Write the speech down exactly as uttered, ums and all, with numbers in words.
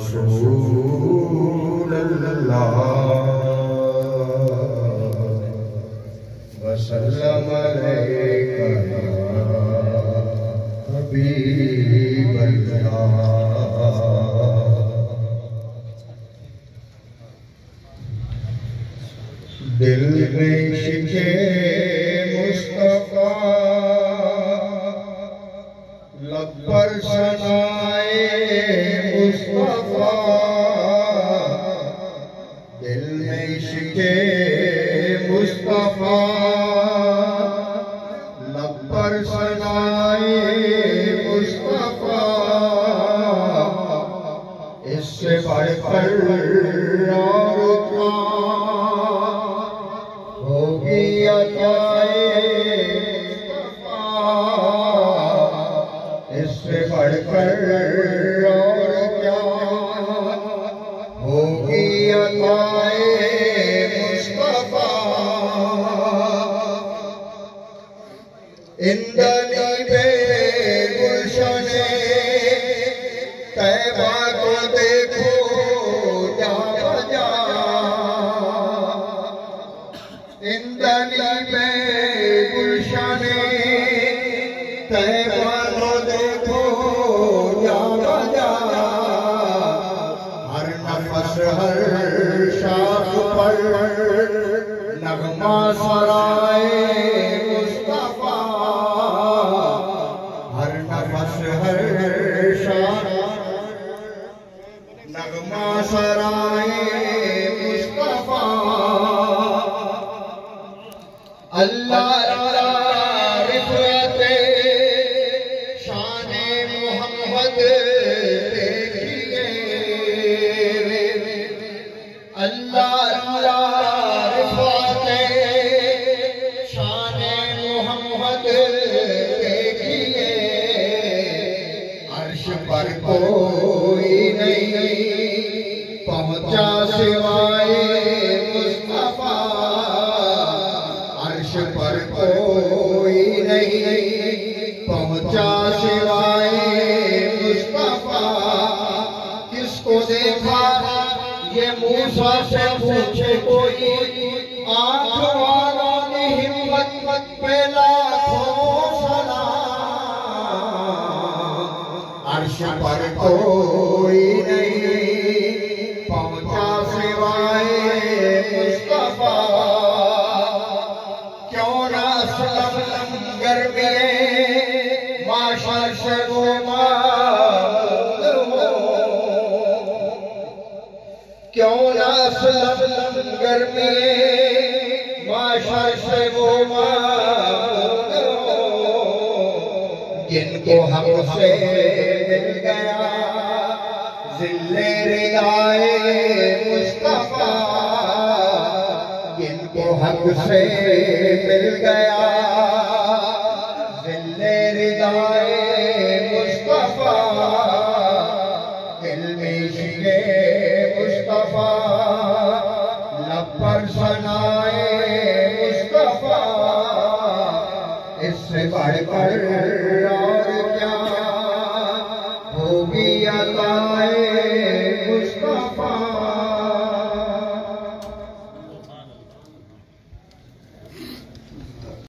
रसूल अल्लाह वसल्लम अलैका हबीब अल्लाह। दिल में शिके मुस्तफा लब पर सनाए मुस्तफा। दिल में शिके मुस्तफा लब पर सनाए मुस्तफा। इससे बढ़कर और क्या होगी अताए मुस्तफा। इससे बढ़कर और क्या होगी अताए मुस्तफा। इंदनी बे गुलशने तैबा को देखो जा बजा। इंदनी बे गुलशने तैबा को देखो जा बजा। हर नफस हर शाख पर नगमा सराए मुस्तफा। हर नफस हर शाख नगमा सराए मुस्तफा। अल्लाह रिफ़अत शान मोहम्मद देखिए। अल्लाह रिफ़अत शान मोहम्मद देखिए। अर्श पर कोई नहीं पहुंचा सिवाए मुस्तफा। अर्श पर कोई नहीं पहुंचा सिवाए मुस्तफा। किसको देखा ये मूसा से पूछे कोई। आंख वालों ने हिम्मत पे लाखों सलाम। अर्श पर कोई नहीं पहुंचा सिवाए मुस्तफा। क्यों ना असलम लंगर में माशर से वो मामूद हो। क्यों ना असलम लंगर में माशर से वो मामूद हो। जिनको हमसे मिल गया ज़िल्ले रिदाए मुस्तफा। जिनको हक से मिल गया ज़िल्ले रिदाए मुस्तफा। इल्मे शिके मुस्तफा लब पर सनाए मुस्तफा। इससे बढ़कर और क्या होगी अताए